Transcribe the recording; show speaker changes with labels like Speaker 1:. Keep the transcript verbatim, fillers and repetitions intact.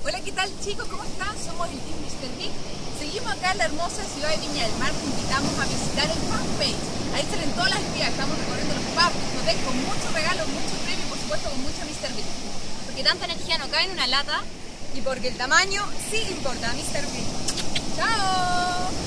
Speaker 1: Hola, ¿qué tal chicos? ¿Cómo están? Somos el Team míster Big. Seguimos acá en la hermosa ciudad de Viña del Mar. Te invitamos a visitar el fanpage. Ahí salen todas las vías. Estamos recorriendo los pubs, hoteles con muchos regalos, muchos premios y por supuesto con mucho míster Big.
Speaker 2: Porque tanta energía no cabe en una lata y porque el tamaño sí importa, míster Big.
Speaker 1: ¡Chao!